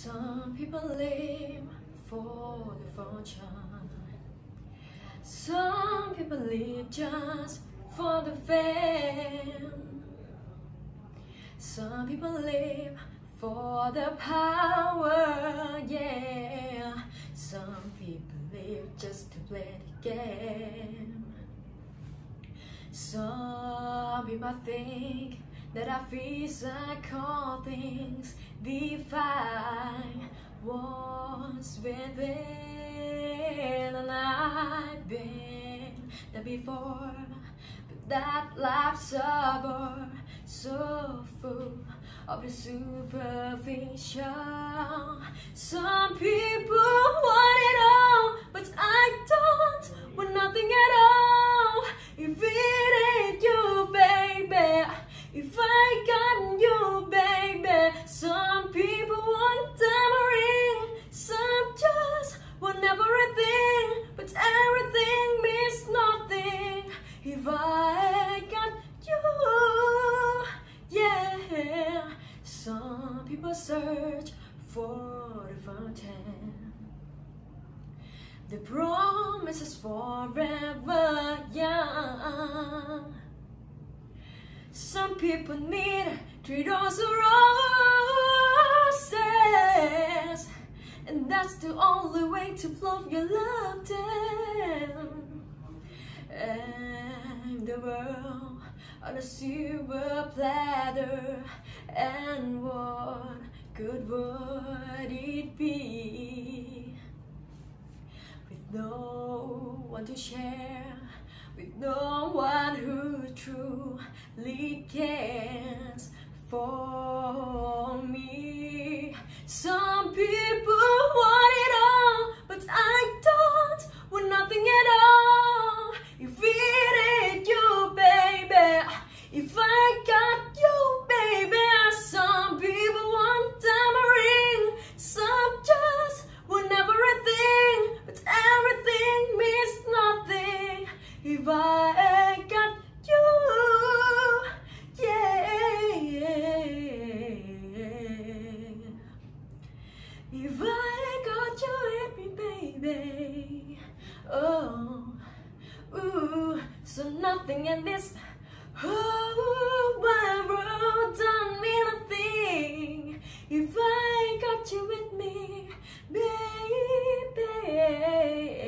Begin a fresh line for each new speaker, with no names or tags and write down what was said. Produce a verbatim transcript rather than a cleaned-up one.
Some people live for the fortune. Some people live just for the fame. Some people live for the power, yeah. Some people live just to play the game. Some people think that our physical things define what's within, and I've been there before, but that life's suburb so full of the superficial. Some people want it all, but I don't want nothing at all. If it ain't you, baby, if I got you, baby. Some people want diamond ring, some just want everything, but everything means nothing if I got you, yeah. Some people search for the fountain, the promise is forever young. Some people need three doors of roses, and that's the only way to plump your love down. And the world on a silver platter, and what good would it be with no one to share, with no one who truly cares for me? Some people want it all, but I don't want nothing at all. If it ain't you, baby, if I got you, baby. Some people want diamond ring, some just want everything, but everything means nothing if I got you, yeah. If I got you, happy baby, oh, ooh, so nothing in this whole wide world don't mean a thing if I got you with me, baby.